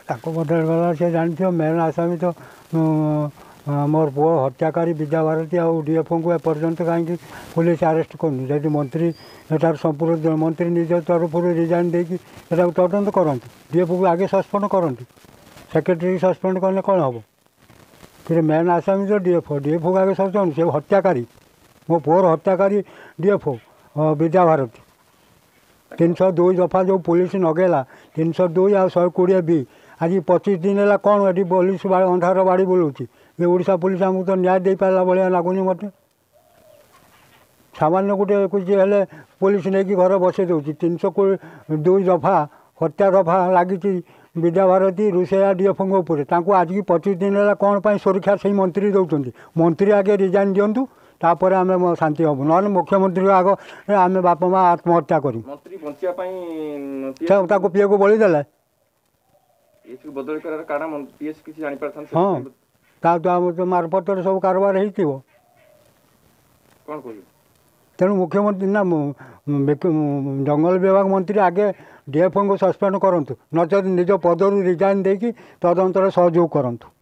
बदल गला से जानते मेन आसामी तो मोर पु हत्याकारी विद्या भारती आउ डीएफओ को एपर्यंत कहीं पुलिस आरेस्ट करनी जब मंत्री एटार संपूर्ण मंत्री निज तरफ रिजाइन देकी तदंत करती डीएफओ को आगे सस्पेंड करती सेक्रेटरी सस्पेंड कले कौन हम कि मेन आसामी तो डीएफओ को आगे सस्पेंड से हत्याकारी मो पुअर हत्याकारी डीएफओ विद्या भारती 302 दफा जो पुलिस नगेला 302 आ 120 भी आज 25 दिन है कौन ये पुलिस अंधार बाड़ी बुलाऊँगी ये ओडिशा पुलिस आमको तो न्याय दे पारा भाया लगुनि मत सामान्य गोटे कुछ हेल्ले पुलिस नहीं कि घर बसई दूँ 302 दफा हत्या दफा लगी विद्या भारती रुषैया डीएफओ उपर आज की 25 दिन है कौन पर सुरक्षा से मंत्री दौरान मंत्री आगे रिजाइन दिंतु तापर आम शांति हबू ना मुख्यमंत्री आग आम बापा माँ आत्महत्या करूँ पीए को बलिदेला हाँ तो मारपत्र सब कारबार हो तेणु मुख्यमंत्री ना जंगल विभाग मंत्री आगे डीएफओ को सस्पेंड करूँ नचेत निज पदर रिजाइन देकी तदंतर सहयोग करूँ।